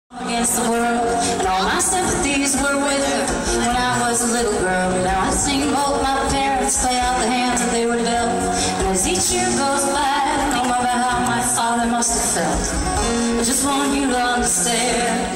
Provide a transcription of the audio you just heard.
Against the world, and all my sympathies were with her when I was a little girl. Now I've seen both my parents play out the hands that they were dealt, and as each year goes by, I think about how my father must have felt. I just want you to understand.